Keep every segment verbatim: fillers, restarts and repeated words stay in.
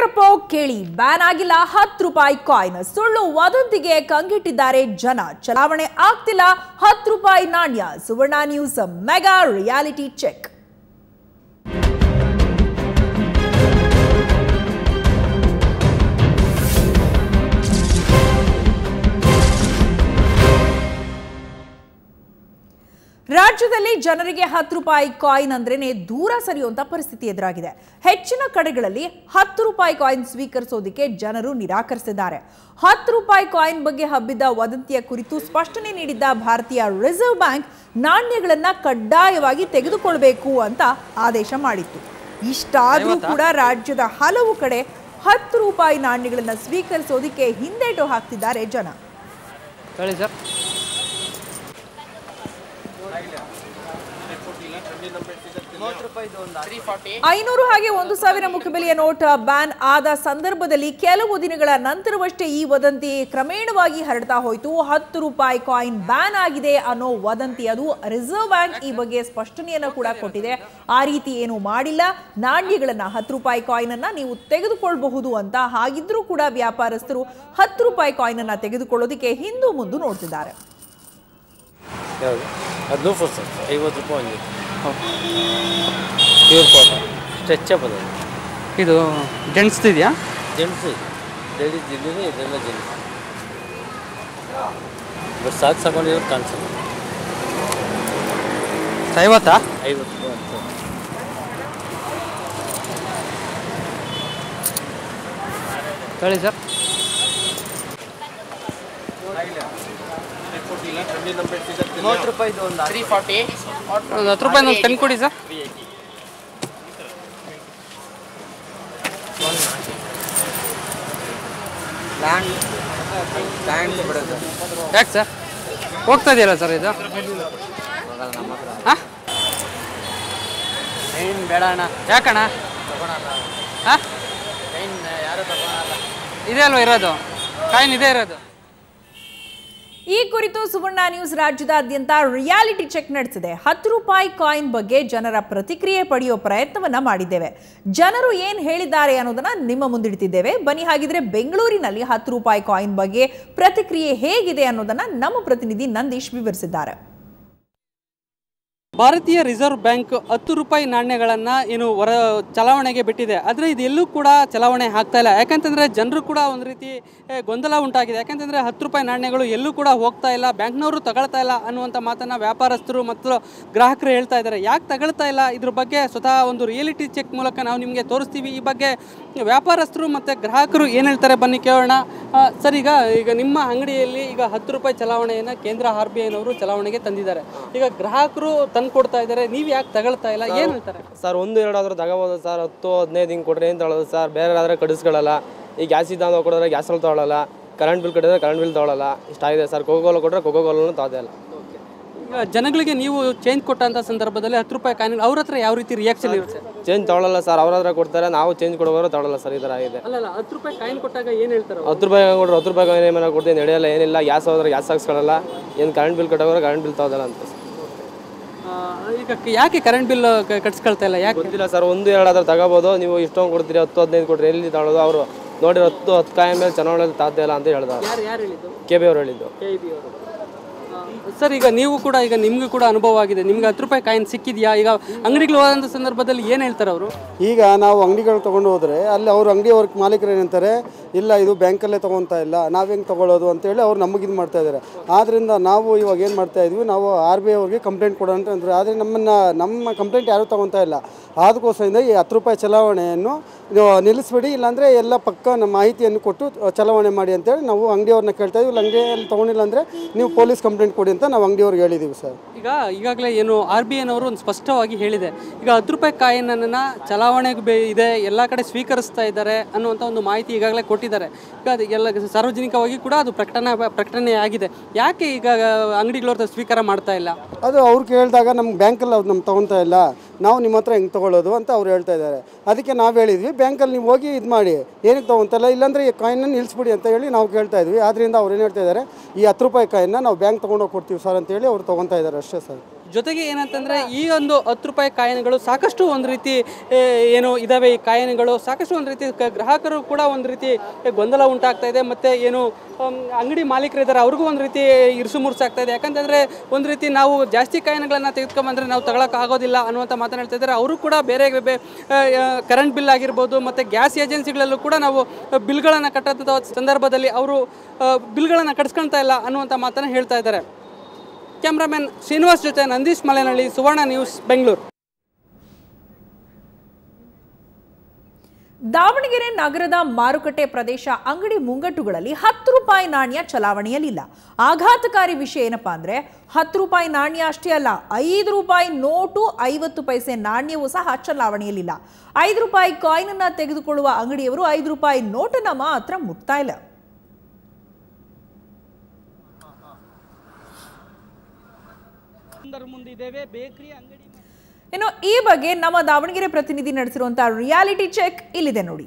ಕೇಳ್ರಪ್ಪ ಕೇಳಿ, ಬ್ಯಾನ್ ಆಗಿಲ್ಲ ಹತ್ತು ರೂಪಾಯಿ ಕಾಯಿನ್. ಸುಳ್ಳು ವದಂತಿಗೆ ಕಂಗಿಟ್ಟಿದ್ದಾರೆ ಜನ. ಚಲಾವಣೆ ಆಗ್ತಿಲ್ಲ ಹತ್ತು ರೂಪಾಯಿ ನಾಣ್ಯ. Suvarna news mega reality check. ರಾಜ್ಯದಲ್ಲಿ ಜನರಿಗೆ ಹತ್ತು ರೂಪಾಯಿ ಕಾಯಿನ್ ಅಂದ್ರೇನೆ ದೂರ ಸರಿಯುವಂತ ಪರಿಸ್ಥಿತಿ ಎದುರಾಗಿದೆ. ಹೆಚ್ಚಿನ ಕಡೆಗಳಲ್ಲಿ ಹತ್ತು ರೂಪಾಯಿ ಕಾಯಿನ್ ಸ್ವೀಕರಿಸೋದಕ್ಕೆ ಜನರು ನಿರಾಕರಿಸಿದ್ದಾರೆ. ಹತ್ತು ರೂಪಾಯಿ ಕಾಯಿನ್ ಬಗ್ಗೆ ಹಬ್ಬಿದ್ದ ವದಂತಿಯ ಕುರಿತು ಸ್ಪಷ್ಟನೆ ನೀಡಿದ್ದ ಭಾರತೀಯ ರಿಸರ್ವ್ ಬ್ಯಾಂಕ್ ನಾಣ್ಯಗಳನ್ನ ಕಡ್ಡಾಯವಾಗಿ ತೆಗೆದುಕೊಳ್ಳಬೇಕು ಅಂತ ಆದೇಶ ಮಾಡಿತ್ತು. ಇಷ್ಟಾದರೂ ಕೂಡ ರಾಜ್ಯದ ಹಲವು ಕಡೆ ಹತ್ತು ರೂಪಾಯಿ ನಾಣ್ಯಗಳನ್ನ ಸ್ವೀಕರಿಸೋದಕ್ಕೆ ಹಿಂದೇಟು ಹಾಕ್ತಿದ್ದಾರೆ ಜನ. ಐನೂರು ಹಾಗೆ ಒಂದು ಸಾವಿರ ಮುಖಬೆಲೆಯ ನೋಟ್ ಬ್ಯಾನ್ ಆದ ಸಂದರ್ಭದಲ್ಲಿ ಕೆಲವು ದಿನಗಳ ನಂತರವಷ್ಟೇ ಈ ವದಂತಿ ಕ್ರಮೇಣವಾಗಿ ಹರಡ್ತಾ ಹೋಯಿತು. ಹತ್ತು ರೂಪಾಯಿ ಕಾಯಿನ್ ಬ್ಯಾನ್ ಆಗಿದೆ ಅನ್ನೋ ವದಂತಿ ಅದು. ರಿಸರ್ವ್ ಬ್ಯಾಂಕ್ ಈ ಬಗ್ಗೆ ಸ್ಪಷ್ಟನೆಯನ್ನು ಕೂಡ ಕೊಟ್ಟಿದೆ. ಆ ರೀತಿ ಏನು ಮಾಡಿಲ್ಲ. ನಾಣ್ಯಗಳನ್ನ ಹತ್ತು ರೂಪಾಯಿ ಕಾಯಿನ್ ಅನ್ನ ನೀವು ತೆಗೆದುಕೊಳ್ಳಬಹುದು ಅಂತ. ಹಾಗಿದ್ರೂ ಕೂಡ ವ್ಯಾಪಾರಸ್ಥರು ಹತ್ತು ರೂಪಾಯಿ ಕಾಯಿನ್ ಅನ್ನ ತೆಗೆದುಕೊಳ್ಳೋದಕ್ಕೆ ಹಿಂದು ಮುಂದೆ ನೋಡ್ತಿದ್ದಾರೆ. ಐವತ್ತು ರೂಪಾಯಿ ಪ್ಯೂರ್ ಕಾಟನ್ ಸ್ಟ್ರೆಚಬಲ್. ಇದು ಜೆಂಟ್ಸ್ ಇದೆಯಾ? ಜೆಂಟ್ಸ್ ಲೇಡೀಸ್ ಜಿಲ್ಲಿದೆ, ಇದೆಲ್ಲ ಜೆಂಟ್ಸ್. ಬಟ್ ಸಾಕು ಸಾಕೊಂಡಿರೋ ಕಾಣಿಸಲ್ಲ. ಐವತ್ತಾ? ಐವತ್ತು ರೂಪಾಯಿ ಅಂತ ಹೇಳಿ ಸರ್. ಮೂವತ್ತು ರೂಪಾಯಿದು ಒಂದು ತ್ರೀ ಫಾರ್ಟಿ ಒಂದು ಹತ್ತು ರೂಪಾಯಿ ಒಂದು ಟೆನ್ ಕೊಡಿ ಸರ್. ಯಾಕೆ ಸರ್ ಹೋಗ್ತಾ ಇದೆಯಲ್ಲ ಸರ್ ಇದು? ಹಾಂ ಏನು ಬೇಡ ಅಣ್ಣ. ಯಾಕಣ್ಣ? ಹಾಂ ಯಾರು ತಗೊಳಲ್ಲ. ಇದೆ ಅಲ್ವ ಇರೋದು, ಕಾಯಿನ್ ಇದೆ ಇರೋದು. ಈ ಕುರಿತು ಸುವರ್ಣ ನ್ಯೂಸ್ ರಾಜ್ಯದಾದ್ಯಂತ ರಿಯಾಲಿಟಿ ಚೆಕ್ ನಡೆಸಿದೆ. ಹತ್ತು ರೂಪಾಯಿ ಕಾಯಿನ್ ಬಗ್ಗೆ ಜನರ ಪ್ರತಿಕ್ರಿಯೆ ಪಡೆಯೋ ಪ್ರಯತ್ನವನ್ನ ಮಾಡಿದ್ದೇವೆ. ಜನರು ಏನ್ ಹೇಳಿದ್ದಾರೆ ಅನ್ನೋದನ್ನ ನಿಮ್ಮ ಮುಂದಿಡ್ತಿದ್ದೇವೆ. ಬನ್ನಿ ಹಾಗಿದ್ರೆ ಬೆಂಗಳೂರಿನಲ್ಲಿ ಹತ್ತು ರೂಪಾಯಿ ಕಾಯಿನ್ ಬಗ್ಗೆ ಪ್ರತಿಕ್ರಿಯೆ ಹೇಗಿದೆ ಅನ್ನೋದನ್ನ ನಮ್ಮ ಪ್ರತಿನಿಧಿ ನಂದೀಶ್ ವಿವರಿಸಿದ್ದಾರೆ. ಭಾರತೀಯ ರಿಸರ್ವ್ ಬ್ಯಾಂಕ್ ಹತ್ತು ರೂಪಾಯಿ ನಾಣ್ಯಗಳನ್ನು ಏನು ಹೊರ ಚಲಾವಣೆಗೆ ಬಿಟ್ಟಿದೆ. ಆದರೆ ಇದೆಲ್ಲೂ ಕೂಡ ಚಲಾವಣೆ ಆಗ್ತಾ ಇಲ್ಲ. ಯಾಕಂತಂದರೆ ಜನರು ಕೂಡ ಒಂದು ರೀತಿ ಗೊಂದಲ ಉಂಟಾಗಿದೆ. ಯಾಕಂತಂದರೆ ಹತ್ತು ರೂಪಾಯಿ ನಾಣ್ಯಗಳು ಎಲ್ಲೂ ಕೂಡ ಹೋಗ್ತಾ ಇಲ್ಲ, ಬ್ಯಾಂಕ್ನವರು ತಗೊಳ್ತಾ ಇಲ್ಲ ಅನ್ನುವಂಥ ಮಾತನ್ನು ವ್ಯಾಪಾರಸ್ಥರು ಮತ್ತು ಗ್ರಾಹಕರು ಹೇಳ್ತಾ ಇದ್ದಾರೆ. ಯಾಕೆ ತಗೊಳ್ತಾ ಇಲ್ಲ ಇದ್ರ ಬಗ್ಗೆ ಸ್ವತಃ ಒಂದು ರಿಯಾಲಿಟಿ ಚೆಕ್ ಮೂಲಕ ನಾವು ನಿಮಗೆ ತೋರಿಸ್ತೀವಿ. ಈ ಬಗ್ಗೆ ವ್ಯಾಪಾರಸ್ಥರು ಮತ್ತು ಗ್ರಾಹಕರು ಏನು ಹೇಳ್ತಾರೆ ಬನ್ನಿ ಕೇಳೋಣ. ಸರ್, ಈಗ ಈಗ ನಿಮ್ಮ ಅಂಗಡಿಯಲ್ಲಿ ಈಗ ಹತ್ತು ರೂಪಾಯಿ ಚಲಾವಣೆಯನ್ನು ಕೇಂದ್ರ ಆರ್ ಬಿ ಐನವರು ಚಲಾವಣೆಗೆ ತಂದಿದ್ದಾರೆ. ಈಗ ಗ್ರಾಹಕರು ತಂದು ಕೊಡ್ತಾ ಇದ್ದಾರೆ, ನೀವು ಯಾಕೆ ತಗೊಳ್ತಾ ಇಲ್ಲ, ಏನು ಹೇಳ್ತಾರೆ ಸರ್? ಒಂದು ಎರಡಾದ್ರೂ ತಗೋಬೋದು ಸರ್. ಹತ್ತು ಹದಿನೈದು ಹಿಂಗೆ ಕೊಟ್ಟರೆ ಏನು ತಗೊಳ್ಳೋದು ಸರ್? ಬೇರೆ ಆದರೆ ಕಡಿಸ್ಕೊಳ್ಳಲ್ಲ. ಈ ಗ್ಯಾಸ್ ಇದ್ದಾಗ ಕೊಡಿದ್ರೆ ಗ್ಯಾಸಲ್ಲಿ ತೊಗೊಳ್ಳಲ್ಲ, ಕರೆಂಟ್ ಬಿಲ್ ಕಟ್ಟಿದ್ರೆ ಕರೆಂಟ್ ಬಿಲ್ ತೊಗೊಳ್ಳಲ್ಲ. ಇಷ್ಟಾಗಿದೆ ಸರ್. ಕೋಕೋಲ ಕೊಟ್ಟರೆ ಕೋಕೋಲೂ ತಗೋದೇ ಇಲ್ಲ. ಈಗ ಜನಗಳಿಗೆ ನೀವು ಚೇಂಜ್ ಕೊಟ್ಟಂಥ ಸಂದರ್ಭದಲ್ಲಿ ಹತ್ತು ರೂಪಾಯಿ ಕಾಯಿನ್ ಅವ್ರ ಹತ್ರ ಯಾವ ರೀತಿ ರಿಯಾಕ್ಷನ್ ಇರುತ್ತೆ? ಚೇಂಜ್ ತೊಗೊಳ್ಳಲ್ಲ ಸರ್. ಅವ್ರ ಹತ್ರ ಕೊಡ್ತಾರೆ, ನಾವು ಚೇಂಜ್ ಕೊಡೋರು ತೊಗೊಳ್ಳಲ್ಲ ಸರ್. ಈ ಥರ ಆಗಿದೆ. ಅಲ್ಲ ಹತ್ತು ರೂಪಾಯಿ ಕಾಯಿನ್ ಕೊಟ್ಟಾಗ ಏನು ಹೇಳ್ತಾರೆ? ಹತ್ತು ರೂಪಾಯಿ ಕೊಟ್ಟರೆ ಹತ್ತು ರೂಪಾಯಿ ಕಾಯಿನ್ ಏನಾರ ಕೊಡ್ತೀನಿ ನಡೆಯಲ್ಲ, ಏನಿಲ್ಲ. ಗ್ಯಾಸ್ ಹೋದ್ರೆ ಗ್ಯಾಸ್ ಹಾಕ್ಸ್ಕೊಳ್ಳಲ್ಲ, ಏನು ಕರೆಂಟ್ ಬಿಲ್ ಕಟ್ಟೋದ್ರೆ ಕರೆಂಟ್ ಬಿಲ್ ತೊಗೊಳ್ಳಲ್ಲ ಅಂತ. ಈಗ ಯಾಕೆ ಕರೆಂಟ್ ಬಿಲ್ ಕಟ್ಸ್ಕೊಳ್ತಾ ಇಲ್ಲ? ಯಾಕೆ ಗೊತ್ತಿಲ್ಲ ಸರ್. ಒಂದು ಎರಡಾದ್ರೂ ತಗೋಬೋದು. ನೀವು ಇಷ್ಟೊಂದು ಕೊಡ್ತೀರಿ, ಹತ್ತು ಹದಿನೈದು ಕೊಟ್ಟರೆ ಎಲ್ಲಿ ತಗೊಳ್ಳೋದು? ಅವರು ನೋಡಿ ಹತ್ತು ಹತ್ತು ಕಾಯಿನ್ ಮೇಲೆ ಚುನಾವಣೆ ತಾತ ಇಲ್ಲ ಅಂತ ಹೇಳ್ತಾರೆ. ಯಾರು ಯಾರು ಹೇಳಿದ್ದು? ಕೆ ಬಿ ಅವ್ರು ಹೇಳಿದ್ದು. ಕೆ ಬಿ ಅವರು. ಸರ್, ಈಗ ನೀವು ಕೂಡ ಈಗ ನಿಮಗೂ ಕೂಡ ಅನುಭವ ಆಗಿದೆ. ನಿಮ್ಗೆ ಹತ್ತು ರೂಪಾಯಿ ಕಾಯಿನ್ ಸಿಕ್ಕಿದೆಯಾ? ಈಗ ಅಂಗಡಿಗಳು ಹೋದಂಥ ಸಂದರ್ಭದಲ್ಲಿ ಏನು ಹೇಳ್ತಾರೆ ಅವರು? ಈಗ ನಾವು ಅಂಗಡಿಗಳು ತೊಗೊಂಡು ಹೋದರೆ ಅಲ್ಲಿ ಅವ್ರು ಅಂಗಡಿ ಅವ್ರ ಮಾಲೀಕರು ಏನಂತಾರೆ, ಇಲ್ಲ ಇದು ಬ್ಯಾಂಕಲ್ಲೇ ತೊಗೊತಾ ಇಲ್ಲ, ನಾವು ಹೆಂಗೆ ತೊಗೊಳ್ಳೋದು ಅಂತೇಳಿ ಅವ್ರು ನಮಗೆ ಇದು ಮಾಡ್ತಾ ಇದ್ದಾರೆ. ಆದ್ದರಿಂದ ನಾವು ಇವಾಗ ಏನು ಮಾಡ್ತಾ ಇದ್ವಿ, ನಾವು ಆರ್ ಬಿ ಐ ಅವ್ರಿಗೆ ಕಂಪ್ಲೇಂಟ್ ಕೊಡೋಣ ಅಂತಂದರೆ, ಆದರೆ ನಮ್ಮನ್ನು ನಮ್ಮ ಕಂಪ್ಲೇಂಟ್ ಯಾರೂ ತೊಗೊತಾ ಇಲ್ಲ. ಅದಕ್ಕೋಸ್ಕರದಿಂದ ಈ ಹತ್ತು ರೂಪಾಯಿ ಚಲಾವಣೆಯನ್ನು ನಿಲ್ಲಿಸ್ಬಿಡಿ, ಇಲ್ಲಾಂದರೆ ಎಲ್ಲ ಪಕ್ಕ ನಮ್ಮ ಮಾಹಿತಿಯನ್ನು ಕೊಟ್ಟು ಚಲಾವಣೆ ಮಾಡಿ ಅಂತೇಳಿ ನಾವು ಅಂಗಡಿಯವ್ರನ್ನ ಕೇಳ್ತಾ ಇದ್ವಿ. ಇಲ್ಲ ಅಂಗಡಿಯಲ್ಲಿ ತೊಗೊಂಡಿಲ್ಲ ಅಂದರೆ ನೀವು ಪೊಲೀಸ್ ಕಂಪ್ಲೇಂಟ್ ಕೊಡಿ ಅಂತ ನಾವು ಅಂಗಡಿಯವ್ರಿಗೆ ಹೇಳಿದ್ದೀವಿ ಸರ್. ಈಗ ಈಗಾಗಲೇ ಏನು ಆರ್ ಬಿ ಐನವರು ಒಂದು ಸ್ಪಷ್ಟವಾಗಿ ಹೇಳಿದೆ, ಈಗ ಹತ್ತು ರೂಪಾಯಿ ಕಾಯಿನನ್ನು ಚಲಾವಣೆಗೆ ಬೇ ಇದೆ ಎಲ್ಲ ಕಡೆ ಸ್ವೀಕರಿಸ್ತಾ ಇದ್ದಾರೆ ಅನ್ನುವಂಥ ಒಂದು ಮಾಹಿತಿ ಈಗಾಗಲೇ ಕೊಟ್ಟಿದ್ದಾರೆ. ಈಗ ಅದು ಎಲ್ಲ ಸಾರ್ವಜನಿಕವಾಗಿ ಕೂಡ ಅದು ಪ್ರಕಟಣೆ ಪ್ರಕಟಣೆ ಆಗಿದೆ. ಯಾಕೆ ಈಗ ಅಂಗಡಿಗಳವ್ರ ಸ್ವೀಕಾರ ಮಾಡ್ತಾ ಇಲ್ಲ? ಅದು ಅವ್ರು ಕೇಳಿದಾಗ ನಮ್ಗೆ ಬ್ಯಾಂಕಲ್ಲಿ ಅವ್ರು ನಮ್ಗೆ ತೊಗೊತಾ ಇಲ್ಲ, ನಾವು ನಿಮ್ಮ ಹತ್ರ ಹೆಂಗೆ ತೊಗೊಳ್ಳೋದು ಅಂತ ಅವ್ರು ಹೇಳ್ತಾ ಇದ್ದಾರೆ. ಅದಕ್ಕೆ ನಾವು ಹೇಳಿದ್ವಿ, ಬ್ಯಾಂಕಲ್ಲಿ ನೀವು ಹೋಗಿ ಇದು ಮಾಡಿ, ಏನಕ್ಕೆ ತೊಗೊತಲ್ಲ, ಇಲ್ಲಾಂದರೆ ಈ ಕಾಯಿನ್ನ ನಿಲ್ಲಿಸ್ಬಿಡಿ ಅಂತ ಹೇಳಿ ನಾವು ಕೇಳ್ತಾ ಇದ್ವಿ. ಆದ್ದರಿಂದ ಅವ್ರು ಏನು ಹೇಳ್ತಾ ಇದ್ದಾರೆ, ಈ ಹತ್ತು ರೂಪಾಯಿ ಕಾಯಿನ್ನ ನಾವು ಬ್ಯಾಂಕ್ ತೊಗೊಂಡೋಗಿ ಕೊಡ್ತೀವಿ ಸರ್ ಅಂತೇಳಿ ಅವ್ರು ತೊಗೊತಾ ಇದ್ದಾರೆ ಅಷ್ಟೇ ಸರ್. ಜೊತೆಗೆ ಏನಂತಂದರೆ ಈ ಒಂದು ಹತ್ತು ರೂಪಾಯಿ ಕಾಯಿನ್ಗಳು ಸಾಕಷ್ಟು ಒಂದು ರೀತಿ ಏನು ಇದ್ದಾವೆ. ಈ ಕಾಯಿನ್ಗಳು ಸಾಕಷ್ಟು ಒಂದು ರೀತಿ ಗ್ರಾಹಕರು ಕೂಡ ಒಂದು ರೀತಿ ಗೊಂದಲ ಉಂಟಾಗ್ತಾ ಇದೆ. ಮತ್ತು ಏನು ಅಂಗಡಿ ಮಾಲೀಕರಿದ್ದಾರೆ ಅವ್ರಿಗೂ ಒಂದು ರೀತಿ ಇರಿಸು ಮುರ್ಸಾಗ್ತಾ ಇದೆ. ಯಾಕಂತಂದರೆ ಒಂದು ರೀತಿ ನಾವು ಜಾಸ್ತಿ ಕಾಯಿನ್ಗಳನ್ನು ತೆಗೆದುಕೊಂಬಂದರೆ ನಾವು ತಗೊಳಕ್ಕೆ ಆಗೋದಿಲ್ಲ ಅನ್ನುವಂಥ ಮಾತನ್ನು ಹೇಳ್ತಾ ಇದ್ದಾರೆ. ಅವರು ಕೂಡ ಬೇರೆ ಕರೆಂಟ್ ಬಿಲ್ ಆಗಿರ್ಬೋದು ಮತ್ತು ಗ್ಯಾಸ್ ಏಜೆನ್ಸಿಗಳಲ್ಲೂ ಕೂಡ ನಾವು ಬಿಲ್ಗಳನ್ನು ಕಟ್ಟೋಂಥ ಸಂದರ್ಭದಲ್ಲಿ ಅವರು ಬಿಲ್ಗಳನ್ನು ಕಟ್ಸ್ಕೊಳ್ತಾ ಇಲ್ಲ ಅನ್ನುವಂಥ ಮಾತನ್ನು ಹೇಳ್ತಾ ಇದ್ದಾರೆ. ಕ್ಯಾಮ್ರಾಮನ್ ಶ್ರೀನಿವಾಸ್ ಜೊತೆ ನಂದೀಶ್ ಮಲೆನಹಳ್ಳಿ, ಸುವರ್ಣ ನ್ಯೂಸ್, ಬೆಂಗಳೂರು. ದಾವಣಗೆರೆ ನಗರದ ಮಾರುಕಟ್ಟೆ ಪ್ರದೇಶ ಅಂಗಡಿ ಮುಂಗಟ್ಟುಗಳಲ್ಲಿ ಹತ್ತು ರೂಪಾಯಿ ನಾಣ್ಯ ಚಲಾವಣೆಯಲ್ಲಿಲ್ಲ. ಆಘಾತಕಾರಿ ವಿಷಯ ಏನಪ್ಪಾ ಅಂದ್ರೆ ಹತ್ತು ರೂಪಾಯಿ ನಾಣ್ಯ ಅಷ್ಟೇ ಅಲ್ಲ, ಐದು ರೂಪಾಯಿ ನೋಟು, ಐವತ್ತು ಪೈಸೆ ನಾಣ್ಯವೂ ಸಹ ಚಲಾವಣೆಯಲ್ಲಿಲ್ಲ. ಐದು ರೂಪಾಯಿ ಕಾಯಿನ್ ಅನ್ನ ತೆಗೆದುಕೊಳ್ಳುವ ಅಂಗಡಿಯವರು ಐದು ರೂಪಾಯಿ ನೋಟನ್ನ ಮಾತ್ರ ಮುಟ್ತಾ ಇಲ್ಲ. ಇನ್ನು ಈ ಬಗ್ಗೆ ನಮ್ಮ ದಾವಣಗೆರೆ ಪ್ರತಿನಿಧಿ ನಡೆಸಿರುವಂತಹ ರಿಯಾಲಿಟಿ ಚೆಕ್ ಇಲ್ಲಿದೆ ನೋಡಿ.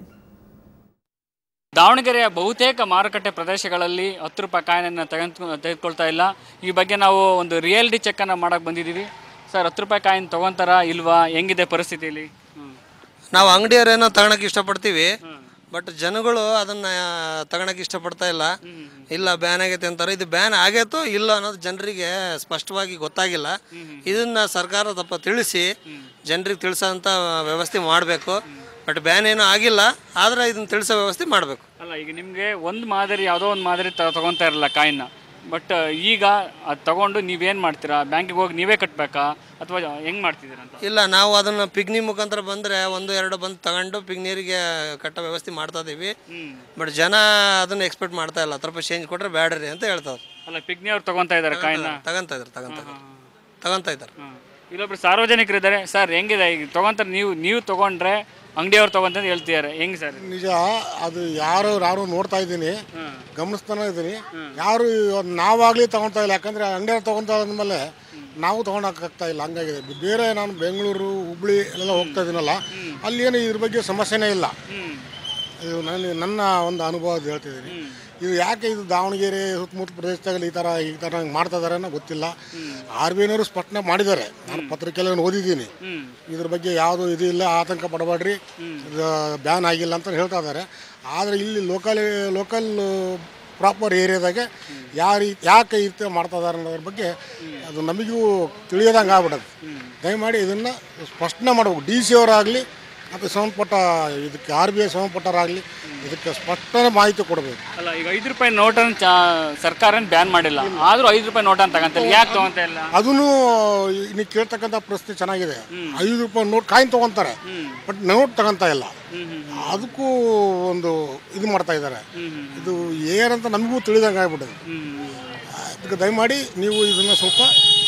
ದಾವಣಗೆರೆಯ ಬಹುತೇಕ ಮಾರುಕಟ್ಟೆ ಪ್ರದೇಶಗಳಲ್ಲಿ ಹತ್ತು ರೂಪಾಯಿ ಕಾಯಿನನ್ನು ತೆಗೆದು ತೆಗೆದುಕೊಳ್ತಾ ಇಲ್ಲ. ಈ ಬಗ್ಗೆ ನಾವು ಒಂದು ರಿಯಾಲಿಟಿ ಚೆಕ್ಕನ್ನು ಮಾಡೋಕ್ಕೆ ಬಂದಿದ್ದೀವಿ. ಸರ್, ಹತ್ತು ರೂಪಾಯಿ ಕಾಯಿನ್ ತೊಗೊತಾರಾ ಇಲ್ವಾ, ಹೆಂಗಿದೆ ಪರಿಸ್ಥಿತಿಯಲ್ಲಿ? ನಾವು ಅಂಗಡಿಯವರೇನೋ ತಗೊಳಕ್ಕೆ ಇಷ್ಟಪಡ್ತೀವಿ, ಬಟ್ ಜನಗಳು ಅದನ್ನು ತಗೊಳಕ್ಕೆ ಇಷ್ಟಪಡ್ತಾ ಇಲ್ಲ. ಇಲ್ಲ ಬ್ಯಾನ್ ಆಗೈತೆ ಅಂತಾರೆ. ಇದು ಬ್ಯಾನ್ ಆಗೈತೋ ಇಲ್ಲ ಅನ್ನೋದು ಜನರಿಗೆ ಸ್ಪಷ್ಟವಾಗಿ ಗೊತ್ತಾಗಿಲ್ಲ. ಇದನ್ನು ಸರ್ಕಾರ ತಪ್ಪ ತಿಳಿಸಿ ಜನರಿಗೆ ತಿಳಿಸೋಂಥ ವ್ಯವಸ್ಥೆ ಮಾಡಬೇಕು. ಬಟ್ ಬ್ಯಾನ್ ಏನೂ ಆಗಿಲ್ಲ, ಆದರೆ ಇದನ್ನು ತಿಳಿಸೋ ವ್ಯವಸ್ಥೆ ಮಾಡಬೇಕು. ಅಲ್ಲ, ಈಗ ನಿಮಗೆ ಒಂದು ಮಾದರಿ ಯಾವುದೋ ಒಂದು ಮಾದರಿ ತೊಗೊತಾ ಇರಲ್ಲ ಕಾಯಿನ್ನ, ಬಟ್ ಈಗ ಅದು ತೊಗೊಂಡು ನೀವೇನು ಮಾಡ್ತೀರಾ? ಬ್ಯಾಂಕಿಗೆ ಹೋಗಿ ನೀವೇ ಕಟ್ಟಬೇಕಾ ಅಥವಾ ಹೆಂಗೆ ಮಾಡ್ತಿದ್ದೀರಾ ಅಂತ? ಇಲ್ಲ, ನಾವು ಅದನ್ನು ಪಿಗ್ನಿ ಮುಖಾಂತರ ಬಂದರೆ ಒಂದು ಎರಡು ಬಂದು ತಗೊಂಡು ಪಿಗ್ನೀರಿಗೆ ಕಟ್ಟೋ ವ್ಯವಸ್ಥೆ ಮಾಡ್ತಾ ಇದ್ದೀವಿ. ಬಟ್ ಜನ ಅದನ್ನು ಎಕ್ಸ್ಪೆಕ್ಟ್ ಮಾಡ್ತಾ ಇಲ್ಲ. ಹತ್ತು ರೂಪಾಯಿ ಚೇಂಜ್ ಕೊಟ್ಟರೆ ಬ್ಯಾಡ್ರಿ ಅಂತ ಹೇಳ್ತಾರೆ. ಅಲ್ಲ, ಪಿಗ್ನಿ ಅವ್ರು ತೊಗೊತಾ ಇದ್ದಾರೆ ಕಾಯಿನ್ನ? ತಗೊಂತಾ ಇದ್ದಾರೆ ತಗೊಂತಾ ಇದ್ದಾರೆ ತಗೊತಾ ಇದ್ದಾರೆ ಇಲ್ಲೊಬ್ರು ಸಾರ್ವಜನಿಕರಿದ್ದಾರೆ. ಸರ್, ಹೆಂಗಿದೆ ಈಗ ತೊಗೊಂತಾರೆ? ನೀವು ನೀವು ತೊಗೊಂಡ್ರೆ ಅಂಗಡಿಯವ್ರು ತೊಗೊಂತ ಹೇಳ್ತಿದ್ದಾರೆ, ಹೆಂಗೆ ಸರ್? ನಿಜ, ಅದು ಯಾರು ಯಾರು ನೋಡ್ತಾ ಇದ್ದೀನಿ, ಗಮನಿಸ್ತಾನೆ ಇದ್ದೀನಿ. ಯಾರು ನಾವಾಗಲಿ ತೊಗೊತಾ ಇಲ್ಲ. ಯಾಕಂದರೆ ಅಂಗಡಿಯವ್ರು ತೊಗೊತಾ ಅಂದಮೇಲೆ ನಾವು ತೊಗೊಳಕ್ಕಾಗ್ತಾ ಇಲ್ಲ. ಹಂಗಾಗಿದೆ. ಬೇರೆ ನಾನು ಬೆಂಗಳೂರು, ಹುಬ್ಳಿ ಎಲ್ಲ ಹೋಗ್ತಾ ಇದ್ದೀನಲ್ಲ, ಅಲ್ಲಿ ಏನು ಇದ್ರ ಬಗ್ಗೆ ಸಮಸ್ಯೆನೇ ಇಲ್ಲ. ಇದು ನನ್ನ ನನ್ನ ಒಂದು ಅನುಭವ ಹೇಳ್ತಿದ್ದೀನಿ. ಇದು ಯಾಕೆ ಇದು ದಾವಣಗೆರೆ ಸುತ್ತಮುತ್ತ ಪ್ರದೇಶದಲ್ಲಿ ಈ ಥರ ಈ ಥರ ಮಾಡ್ತಾ ಇದ್ದಾರೆ ಅನ್ನೋ ಗೊತ್ತಿಲ್ಲ. ಆರ್ ಬಿ ಐನವರು ಸ್ಪಷ್ಟನೆ ಮಾಡಿದ್ದಾರೆ. ನಾನು ಪತ್ರಿಕೆಯಲ್ಲಿ ಓದಿದ್ದೀನಿ. ಇದ್ರ ಬಗ್ಗೆ ಯಾವುದೂ ಇದು ಇಲ್ಲ, ಆತಂಕ ಪಡಬೇಡ್ರಿ, ಬ್ಯಾನ್ ಆಗಿಲ್ಲ ಅಂತ ಹೇಳ್ತಾ ಇದ್ದಾರೆ. ಆದರೆ ಇಲ್ಲಿ ಲೋಕಲ್ ಲೋಕಲ್ ಪ್ರಾಪರ್ ಏರಿಯಾದಾಗೆ ಯಾರು ಯಾಕೆ ಈ ಥರ ಮಾಡ್ತಾ ಇದ್ದಾರೆ ಅನ್ನೋದ್ರ ಬಗ್ಗೆ ಅದು ನಮಗೂ ತಿಳಿಯೋದಂಗೆ ಆಗ್ಬಿಡೋದು. ದಯಮಾಡಿ ಇದನ್ನು ಸ್ಪಷ್ಟನೆ ಮಾಡಬೇಕು. ಡಿ ಸಿ ಅವರಾಗಲಿ ಮತ್ತು ಸಂಬಂಧಪಟ್ಟ ಇದಕ್ಕೆ ಆರ್ ಬಿ ಐ ಸಂಬಂಧಪಟ್ಟವರಾಗಲಿ ಇದಕ್ಕೆ ಸ್ಪಷ್ಟನೆ ಮಾಹಿತಿ ಕೊಡಬೇಕು. ಅಲ್ಲ, ಈಗ ಐದು ರೂಪಾಯಿ ನೋಟನ್ನು ಚ ಸರ್ಕಾರ ಬ್ಯಾನ್ ಮಾಡಿಲ್ಲ, ಆದರೂ ಐದು ರೂಪಾಯಿ ನೋಟನ್ನು ತಗೊಂತ ಯಾಕೆ ತಗೊಂತ ಇಲ್ಲ? ಅದನ್ನು ನೀವು ಕೇಳ್ತಕ್ಕಂಥ ಪ್ರಶ್ನೆ ಚೆನ್ನಾಗಿದೆ. ಐದು ರೂಪಾಯಿ ನೋಟ್ ಕಾಯಿನ್ ತೊಗೊತಾರೆ, ಬಟ್ ನೋಟ್ ತಗೊಂತ ಇಲ್ಲ. ಅದಕ್ಕೂ ಒಂದು ಇದು ಮಾಡ್ತಾ ಇದ್ದಾರೆ. ಇದು ಏನಂತ ನಮಗೂ ತಿಳಿದಂಗೆ ಆಗ್ಬಿಟ್ಟಿದೆ. ಅದಕ್ಕೆ ದಯಮಾಡಿ ನೀವು ಇದನ್ನು ಸ್ವಲ್ಪ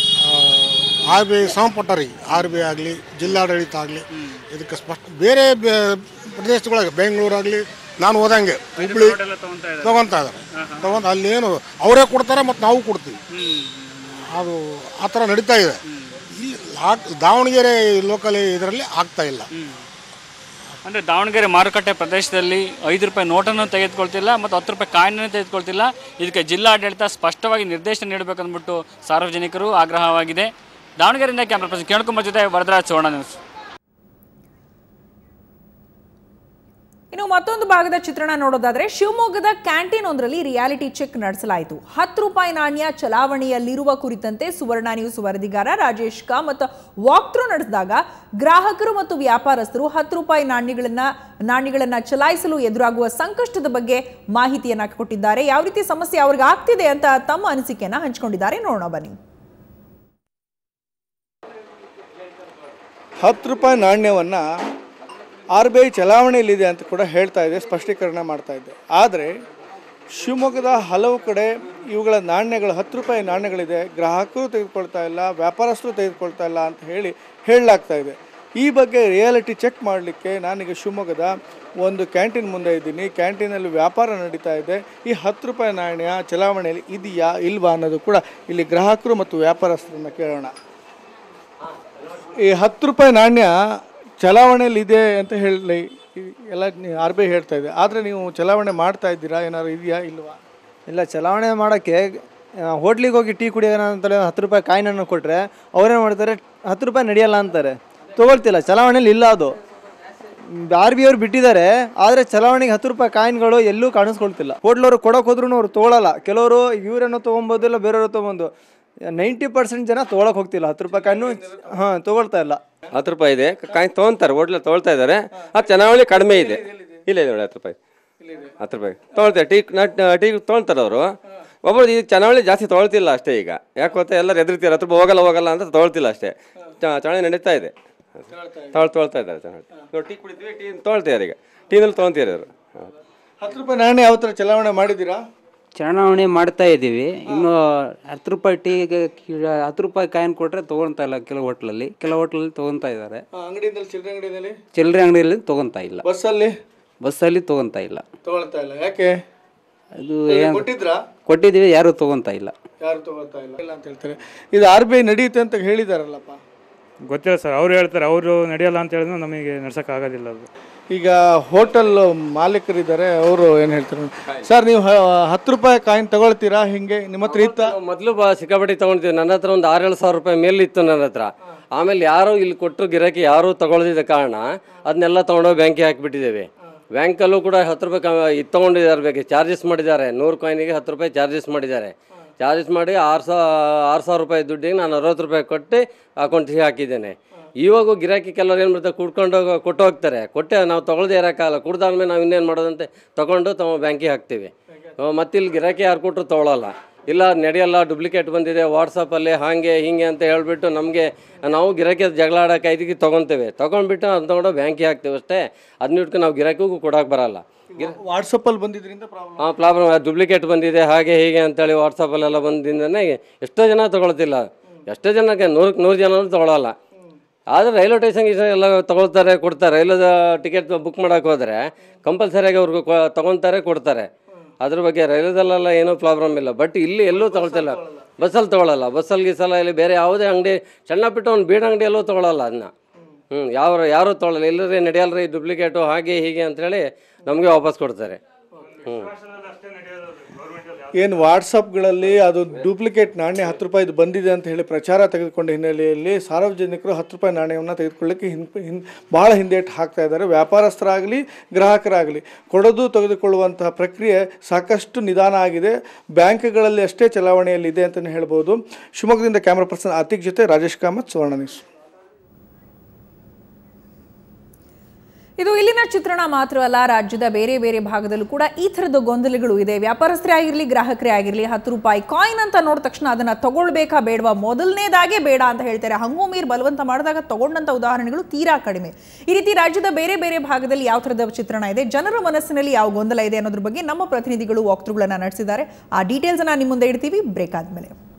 ಆರ್ ಬಿ ಐ ಸಂಬಂಧಪಟ್ಟರಿಗೆ, ಆರ್ ಬಿ ಐ ಆಗಲಿ, ಜಿಲ್ಲಾಡಳಿತ ಆಗಲಿ ಇದಕ್ಕೆ ಸ್ಪಷ್ಟ. ಬೇರೆ ಪ್ರದೇಶದೊಳಗೆ ಬೆಂಗಳೂರಾಗಲಿ ನಾನು ಹೋದಂಗೆ ಹುಬ್ಳಿ ತೊಗೊತಾ ಇದ್ದಾರೆ. ತೊಗೊಂಡು ಅಲ್ಲೇನು ಅವರೇ ಕೊಡ್ತಾರೆ ಮತ್ತು ನಾವು ಕೊಡ್ತೀವಿ. ಅದು ಆ ಥರ ನಡೀತಾ ಇದೆ. ಇಲ್ಲಿ ದಾವಣಗೆರೆ ಲೋಕಲ್ ಇದರಲ್ಲಿ ಆಗ್ತಾ ಇಲ್ಲ. ಅಂದರೆ ದಾವಣಗೆರೆ ಮಾರುಕಟ್ಟೆ ಪ್ರದೇಶದಲ್ಲಿ ಐದು ರೂಪಾಯಿ ನೋಟನ್ನು ತೆಗೆದುಕೊಳ್ತಿಲ್ಲ ಮತ್ತು ಹತ್ತು ರೂಪಾಯಿ ಕಾಯಿನನ್ನು ತೆಗೆದುಕೊಳ್ತಿಲ್ಲ. ಇದಕ್ಕೆ ಜಿಲ್ಲಾಡಳಿತ ಸ್ಪಷ್ಟವಾಗಿ ನಿರ್ದೇಶನ ನೀಡಬೇಕಂದ್ಬಿಟ್ಟು ಸಾರ್ವಜನಿಕರು ಆಗ್ರಹವಾಗಿದೆ. ದಾವಣಗೆರೆಯಿಂದ ಕ್ಯಾಮ್ರಾ ಪರ್ಸನ್ ಕಿರಣಕುಮಾರ್ ಜೊತೆ ವರದರಾಜ್, ಸುವರ್ಣ ನ್ಯೂಸ್. ಇನ್ನು ಮತ್ತೊಂದು ಭಾಗದ ಚಿತ್ರಣ ನೋಡೋದಾದ್ರೆ ಶಿವಮೊಗ್ಗದ ಕ್ಯಾಂಟೀನ್ ಒಂದರಲ್ಲಿ ರಿಯಾಲಿಟಿ ಚೆಕ್ ನಡೆಸಲಾಯಿತು. ಹತ್ತು ರೂಪಾಯಿ ನಾಣ್ಯ ಚಲಾವಣೆಯಲ್ಲಿರುವ ಕುರಿತಂತೆ ಸುವರ್ಣ ನ್ಯೂಸ್ ವರದಿಗಾರ ರಾಜೇಶ್ ಕಾಮತ್ ವಾಕ್ ಥ್ರೂ ನಡೆಸಿದಾಗ ಗ್ರಾಹಕರು ಮತ್ತು ವ್ಯಾಪಾರಸ್ಥರು ಹತ್ತು ರೂಪಾಯಿ ನಾಣ್ಯಗಳನ್ನ ನಾಣ್ಯಗಳನ್ನ ಚಲಾಯಿಸಲು ಎದುರಾಗುವ ಸಂಕಷ್ಟದ ಬಗ್ಗೆ ಮಾಹಿತಿಯನ್ನ ಕೊಟ್ಟಿದ್ದಾರೆ. ಯಾವ ರೀತಿ ಸಮಸ್ಯೆ ಅವ್ರಿಗೆ ಆಗ್ತಿದೆ ಅಂತ ತಮ್ಮ ಅನಿಸಿಕೆಯನ್ನ ಹಂಚಿಕೊಂಡಿದ್ದಾರೆ. ನೋಡೋಣ ಬನ್ನಿ. ಹತ್ತು ರೂಪಾಯಿ ನಾಣ್ಯವನ್ನು ಆರ್ ಬಿ ಐ ಚಲಾವಣೆಯಲ್ಲಿದೆ ಅಂತ ಕೂಡ ಹೇಳ್ತಾ ಇದೆ, ಸ್ಪಷ್ಟೀಕರಣ ಮಾಡ್ತಾ ಇದೆ. ಆದರೆ ಶಿವಮೊಗ್ಗದ ಹಲವು ಕಡೆ ಇವುಗಳ ನಾಣ್ಯಗಳು, ಹತ್ತು ರೂಪಾಯಿ ನಾಣ್ಯಗಳಿದೆ, ಗ್ರಾಹಕರು ತೆಗೆದುಕೊಳ್ತಾ ಇಲ್ಲ, ವ್ಯಾಪಾರಸ್ಥರು ತೆಗೆದುಕೊಳ್ತಾ ಇಲ್ಲ ಅಂತ ಹೇಳಿ ಹೇಳಲಾಗ್ತಾ ಇದೆ. ಈ ಬಗ್ಗೆ ರಿಯಾಲಿಟಿ ಚೆಕ್ ಮಾಡಲಿಕ್ಕೆ ನಾನೀಗ ಶಿವಮೊಗ್ಗದ ಒಂದು ಕ್ಯಾಂಟೀನ್ ಮುಂದೆ ಇದ್ದೀನಿ. ಕ್ಯಾಂಟೀನಲ್ಲಿ ವ್ಯಾಪಾರ ನಡೀತಾ ಇದೆ. ಈ ಹತ್ತು ರೂಪಾಯಿ ನಾಣ್ಯ ಚಲಾವಣೆಯಲ್ಲಿ ಇದೆಯಾ ಇಲ್ವಾ ಅನ್ನೋದು ಕೂಡ ಇಲ್ಲಿ ಗ್ರಾಹಕರು ಮತ್ತು ವ್ಯಾಪಾರಸ್ಥರನ್ನ ಕೇಳೋಣ. ಈ ಹತ್ತು ರೂಪಾಯಿ ನಾಣ್ಯ ಚಲಾವಣೆಯಲ್ಲಿದೆ ಅಂತ ಹೇಳಿ ಎಲ್ಲ ಆರ್ ಬಿ ಐ ಹೇಳ್ತಾ ಇದೆ. ಆದರೆ ನೀವು ಚಲಾವಣೆ ಮಾಡ್ತಾ ಇದ್ದೀರಾ, ಏನಾದ್ರು ಇದೆಯಾ ಇಲ್ವಾ? ಇಲ್ಲ, ಚಲಾವಣೆ ಮಾಡೋಕ್ಕೆ ಹೋಟ್ಲಿಗೆ ಹೋಗಿ ಟೀ ಕುಡಿಯೋಣ ಅಂತೇಳಿ ಹತ್ತು ರೂಪಾಯಿ ಕಾಯಿನನ್ನು ಕೊಟ್ಟರೆ ಅವರೇನು ಮಾಡ್ತಾರೆ, ಹತ್ತು ರೂಪಾಯಿ ನಡೆಯಲ್ಲ ಅಂತಾರೆ, ತೊಗೊಳ್ತಿಲ್ಲ. ಚಲಾವಣೆಯಲ್ಲಿ ಇಲ್ಲ ಅದು. ಆರ್ ಬಿ ಅವ್ರು ಬಿಟ್ಟಿದ್ದಾರೆ, ಆದರೆ ಚಲಾವಣೆಗೆ ಹತ್ತು ರೂಪಾಯಿ ಕಾಯಿನ್ಗಳು ಎಲ್ಲೂ ಕಾಣಿಸ್ಕೊಳ್ತಿಲ್ಲ. ಹೋಟ್ಲವ್ರು ಕೊಡೋಕೆ ಹೋದ್ರೂ ಅವ್ರು ತೊಗೊಳಲ್ಲ. ಕೆಲವರು ಇವರೇನೋ ತೊಗೊಬೋದು, ಇಲ್ಲ ಬೇರೆಯವರು ತೊಗೊಂಡು ನೈಂಟಿ ಪರ್ಸೆಂಟ್ ಜನ ತೊಗೊಳಕ್ಕೆ ಹೋಗ್ತಿಲ್ಲ. ಹತ್ತು ರೂಪಾಯಿ ಕಾಯಿನು ಹಾಂ ತೊಗೊಳ್ತಾ ಇಲ್ಲ. ಹತ್ತು ರೂಪಾಯಿ ಇದೆ ಕಾಯಿನ್ ತೊಗೊತಾರೆ, ಹೋಟ್ಲ ತೊಗೊಳ್ತಾ ಇದ್ದಾರೆ. ಅದು ಚಲಾವಣೆ ಕಡಿಮೆ ಇದೆ. ಇಲ್ಲ ಇದೆ ನೋಡಿ, ಹತ್ತು ರೂಪಾಯಿ ಹತ್ತು ರೂಪಾಯಿ ತೊಗೊಳ್ತಾರೆ. ಟೀ ಟೀ ತೊಗೊಳ್ತಾರೆ ಅವರು. ಒಬ್ಬರು ಈ ಚಲಾವಣೆ ಜಾಸ್ತಿ ತೊಗೊಳ್ತಿಲ್ಲ ಅಷ್ಟೇ. ಈಗ ಯಾಕೆ ಗೊತ್ತಾ, ಎಲ್ಲರೂ ಎದುರ್ತೀರ, ಹತ್ತು ರೂಪಾಯಿ ಹೋಗಲ್ಲ ಹೋಗಲ್ಲ ಅಂತ ತೊಗೊಳ್ತಿಲ್ಲ ಅಷ್ಟೇ. ಚಲಾವಣೆ ನಡೀತಾ ಇದೆ, ತೊಗೊಳ್ ತೊಗೊಳ್ತಾ ಇದ್ದಾರೆ. ಚಲಾವಣೆ ಟೀ ಕುಡಿತೀವಿ, ಟೀ ತೊಗೊಳ್ತಿದ್ದಾರೆ. ಈಗ ಟೀನಲ್ಲಿ ತೊಗೊಳ್ತಿದ್ದಾರೆ ಅವರು. ಹತ್ತು ರೂಪಾಯಿ ನಾಣ್ಯ ಯಾವ ಥರ ಚಲಾವಣೆ ಮಾಡಿದ್ದೀರಾ? ಚಲಾವಣೆ ಮಾಡ್ತಾ ಇದ್ದೀವಿ. ಇನ್ನು ಹತ್ತು ರೂಪಾಯಿ ಟೀಗೆ ಹತ್ತು ರೂಪಾಯಿ ಕಾಯಿನ್ ಕೊಟ್ಟರೆ ತೊಗೊಳ್ತಾ ಇಲ್ಲ ಕೆಲವು ಹೋಟ್ಲಲ್ಲಿ, ಕೆಲವು ಹೋಟ್ಲಲ್ಲಿ ತೊಗೊತಾ ಇದ್ದಾರೆ. ಅಂಗಡಿಯಲ್ಲಿ ಚಿಲ್ಲರೆ ಅಂಗಡಿಯಲ್ಲಿ ಚಿಲ್ಲರೆ ಅಂಗಡಿಯಲ್ಲಿ ತೊಗೊತಾ ಇಲ್ಲ. ಬಸ್ಸಲ್ಲಿ ಬಸ್ಸಲ್ಲಿ ತೊಗೊತಾ ಇಲ್ಲ. ತೊಗೊಳ್ತಾ ಇಲ್ಲ. ಯಾಕೆ? ಅದು ಕೊಟ್ಟಿದ್ರಾ? ಕೊಟ್ಟಿದ್ದೀವಿ, ಯಾರು ತೊಗೊತಾ ಇಲ್ಲ. ಯಾರು ತೊಗೊಳ್ತಾ ಇಲ್ಲ ಇಲ್ಲ ಅಂತ ಹೇಳ್ತಾರೆ. ಇದು ಆರ್ ಬಿ ಐ ನಡೆಯುತ್ತೆ ಅಂತ ಹೇಳಿದಾರಲ್ಲಪ್ಪ? ಗೊತ್ತಿಲ್ಲ ಸರ್, ಅವ್ರು ಹೇಳ್ತಾರೆ. ಅವರು ನಡೆಯಲ್ಲ ಅಂತ ಹೇಳಿದ್ರೆ ನಮಗೆ ನಡ್ಸೋಕ್ಕಾಗೋದಿಲ್ಲ ಅದು. ಈಗ ಹೋಟೆಲ್ ಮಾಲೀಕರಿದ್ದಾರೆ, ಅವರು ಏನು ಹೇಳ್ತಾರೆ ಸರ್? ನೀವು ಹತ್ತು ರೂಪಾಯಿ ಕಾಯಿನ್ ತಗೊಳ್ತೀರಾ? ಹಿಂಗೆ ನಿಮ್ಮ ಹತ್ರ ಇತ್ತ? ಮೊದಲು ಬಾ ಸಿಕ್ಕಾಪಟ್ಟಿ ತೊಗೊಳ್ತೀವಿ. ನನ್ನ ಹತ್ರ ಒಂದು ಆರು ಏಳು ಸಾವಿರ ರೂಪಾಯಿ ಮೇಲಿತ್ತು ನನ್ನ ಹತ್ರ. ಆಮೇಲೆ ಯಾರು ಇಲ್ಲಿ ಕೊಟ್ಟರು ಗಿರಾಕಿ ಯಾರು ತಗೊಳ್ದಿದ್ದ ಕಾರಣ ಅದನ್ನೆಲ್ಲ ತೊಗೊಂಡೋಗಿ ಬ್ಯಾಂಕಿಗೆ ಹಾಕಿಬಿಟ್ಟಿದ್ದೇವೆ. ಬ್ಯಾಂಕಲ್ಲೂ ಕೂಡ ಹತ್ತು ರೂಪಾಯಿ ಕ ಇದು ತೊಗೊಂಡಿದ್ದಾರೆ, ಬೇಕು ಚಾರ್ಜಸ್ ಮಾಡಿದ್ದಾರೆ. ನೂರು ಕಾಯಿನಿಗೆ ಹತ್ತು ರೂಪಾಯಿ ಚಾರ್ಜಸ್ ಮಾಡಿದ್ದಾರೆ. ಚಾರ್ಜಸ್ ಮಾಡಿ ಆರು ಸಾವಿರ ಆರು ಸಾವಿರ ರೂಪಾಯಿ ದುಡ್ಡಿಗೆ ನಾನು ಅರವತ್ತು ರೂಪಾಯಿ ಕೊಟ್ಟು ಅಕೌಂಟಿಗೆ ಹಾಕಿದ್ದೇನೆ. ಇವಾಗ ಗಿರಾಕಿ ಕೆಲವ್ರು ಏನು ಮಾಡ್ತಾರೆ, ಕುಡ್ಕೊಂಡು ಕೊಟ್ಟು ಹೋಗ್ತಾರೆ. ಕೊಟ್ಟೆ ನಾವು ತೊಗೊಳ್ದೇ ಇರೋಕ್ಕಾಗಲ್ಲ. ಕುಡ್ದಾದ್ಮೇಲೆ ನಾವು ಇನ್ನೇನು ಮಾಡೋದಂತೆ ತೊಗೊಂಡು ತಮ್ಮ ಬ್ಯಾಂಕಿಗೆ ಹಾಕ್ತೀವಿ. ಮತ್ತು ಇಲ್ಲಿ ಗಿರಾಕಿ ಯಾರು ಕೊಟ್ಟರು ತೊಗೊಳಲ್ಲ. ಇಲ್ಲ ನಡೆಯಲ್ಲ, ಡೂಪ್ಲಿಕೇಟ್ ಬಂದಿದೆ ವಾಟ್ಸಪ್ಪಲ್ಲಿ ಹಾಗೆ ಹೀಗೆ ಅಂತ ಹೇಳ್ಬಿಟ್ಟು ನಮಗೆ ನಾವು ಗಿರಾಕಿ ಜಗಳ ಆಡೋಕೆ ಇದಕ್ಕೆ ತೊಗೊತೇವೆ. ತೊಗೊಂಡ್ಬಿಟ್ಟು ಅದನ್ನ ತೊಗೊಂಡು ಬ್ಯಾಂಕಿಗೆ ಹಾಕ್ತೇವೆ ಅಷ್ಟೇ. ಅದನ್ನ ಇಟ್ಕೊಂಡು ನಾವು ಗಿರಾಕಿಗೂ ಕೊಡೋಕೆ ಬರಲ್ಲ. ವಾಟ್ಸಪ್ಪಲ್ಲಿ ಬಂದಿದ್ರಿಂದ ಪ್ರಾಬ್ಲಮ್. ಹಾಂ ಪ್ರಾಬ್ಲಮ್, ಡೂಪ್ಲಿಕೇಟ್ ಬಂದಿದೆ ಹಾಗೆ ಹೀಗೆ ಅಂತೇಳಿ ವಾಟ್ಸಪ್ಪಲ್ಲೆಲ್ಲ ಬಂದಿಂದನೇ ಎಷ್ಟೋ ಜನ ತೊಗೊಳ್ತಿಲ್ಲ. ಎಷ್ಟೋ ಜನಕ್ಕೆ ನೂರಕ್ಕೆ ನೂರು ಜನನೂ ತೊಗೊಳಲ್ಲ. ಆದರೆ ರೈಲ್ವೆ ಸ್ಟೇಷನ್ ಎಲ್ಲ ತೊಗೊಳ್ತಾರೆ, ಕೊಡ್ತಾರೆ. ರೈಲ್ವೆ ಟಿಕೆಟ್ ಬುಕ್ ಮಾಡೋಕೆ ಹೋದರೆ ಕಂಪಲ್ಸರಿಯಾಗಿ ಅವ್ರಿಗೆ ತೊಗೊತಾರೆ, ಕೊಡ್ತಾರೆ. ಅದ್ರ ಬಗ್ಗೆ ರೈಲ್ವೆದಲ್ಲೆಲ್ಲ ಏನೂ ಪ್ರಾಬ್ಲಮ್ ಇಲ್ಲ. ಬಟ್ ಇಲ್ಲಿ ಎಲ್ಲೂ ತೊಗೊಳ್ತಿಲ್ಲ. ಬಸ್ಸಲ್ಲಿ ತೊಗೊಳಲ್ಲ. ಬಸ್ಸಲ್ಲಿ ಗೀಸಲ್ಲ, ಇಲ್ಲಿ ಬೇರೆ ಯಾವುದೇ ಅಂಗಡಿ ಸಣ್ಣ ಪುಟ್ಟ ಒಂದು ಬೀಡ ಅಂಗಡಿಯಲ್ಲೂ ತೊಗೊಳಲ್ಲ ಅದನ್ನ. ಹ್ಞೂ ಯಾವ ಯಾರೂ ತೊಗೊಳಲ್ಲ. ಇಲ್ಲರಿ ನಡೆಯಲ್ರಿ ಡೂಪ್ಲಿಕೇಟು ಹಾಗೆ ಹೀಗೆ ಅಂಥೇಳಿ ನಮಗೆ ವಾಪಸ್ ಕೊಡ್ತಾರೆ. ಹ್ಞೂ ಏನು ವಾಟ್ಸಪ್ಗಳಲ್ಲಿ ಅದು ಡೂಪ್ಲಿಕೇಟ್ ನಾಣ್ಯ ಹತ್ತು ರೂಪಾಯಿದು ಬಂದಿದೆ ಅಂತ ಹೇಳಿ ಪ್ರಚಾರ ತೆಗೆದುಕೊಂಡ ಹಿನ್ನೆಲೆಯಲ್ಲಿ ಸಾರ್ವಜನಿಕರು ಹತ್ತು ರೂಪಾಯಿ ನಾಣ್ಯವನ್ನು ತೆಗೆದುಕೊಳ್ಳಿಕ್ಕೆ ಹಿನ್ ಹಿನ್ ಭಾಳ ಹಿಂದೇಟು ಹಾಕ್ತಾ ಇದ್ದಾರೆ. ವ್ಯಾಪಾರಸ್ಥರಾಗಲಿ ಗ್ರಾಹಕರಾಗಲಿ ಕೊಡೋದು ತೆಗೆದುಕೊಳ್ಳುವಂತಹ ಪ್ರಕ್ರಿಯೆ ಸಾಕಷ್ಟು ನಿಧಾನ ಆಗಿದೆ. ಬ್ಯಾಂಕ್ಗಳಲ್ಲಿ ಅಷ್ಟೇ ಚಲಾವಣೆಯಲ್ಲಿದೆ ಅಂತಲೇ ಹೇಳ್ಬೋದು. ಶಿವಮೊಗ್ಗದಿಂದ ಕ್ಯಾಮ್ರಾ ಪರ್ಸನ್ ಅತೀಕ್ ಜೊತೆ ರಾಜೇಶ್ ಕಾಮತ್, ಸುವರ್ಣ ನ್ಯೂಸ್. ಇದು ಇಲ್ಲಿನ ಚಿತ್ರಣ ಮಾತ್ರವಲ್ಲ, ರಾಜ್ಯದ ಬೇರೆ ಬೇರೆ ಭಾಗದಲ್ಲೂ ಕೂಡ ಈ ಥರದ ಗೊಂದಲಗಳು ಇದೆ. ವ್ಯಾಪಾರಸ್ಥರೇ ಆಗಿರಲಿ, ಗ್ರಾಹಕರೇ ಆಗಿರಲಿ, ಹತ್ತು ರೂಪಾಯಿ ಕಾಯಿನ್ ಅಂತ ನೋಡಿದ ತಕ್ಷಣ ಅದನ್ನ ತಗೊಳ್ಬೇಕಾ ಬೇಡವಾ, ಮೊದಲನೇದಾಗೆ ಬೇಡ ಅಂತ ಹೇಳ್ತಾರೆ. ಹಂಗೂ ಮೀರ್ ಬಲವಂತ ಮಾಡಿದಾಗ ತಗೊಂಡಂತ ಉದಾಹರಣೆಗಳು ತೀರಾ ಕಡಿಮೆ. ಈ ರೀತಿ ರಾಜ್ಯದ ಬೇರೆ ಬೇರೆ ಭಾಗದಲ್ಲಿ ಯಾವ ಥರದ ಚಿತ್ರಣ ಇದೆ, ಜನರ ಮನಸ್ಸಿನಲ್ಲಿ ಯಾವ ಗೊಂದಲ ಇದೆ ಅನ್ನೋದ್ರ ಬಗ್ಗೆ ನಮ್ಮ ಪ್ರತಿನಿಧಿಗಳು ವಾಕ್ಥ್ರೂಗಳನ್ನ ನಡೆಸಿದ್ದಾರೆ. ಆ ಡೀಟೇಲ್ಸ್ ಅನ್ನ ನಿಮ್ಮ ಮುಂದೆ ಇಡ್ತೀವಿ ಬ್ರೇಕ್ ಆದ್ಮೇಲೆ.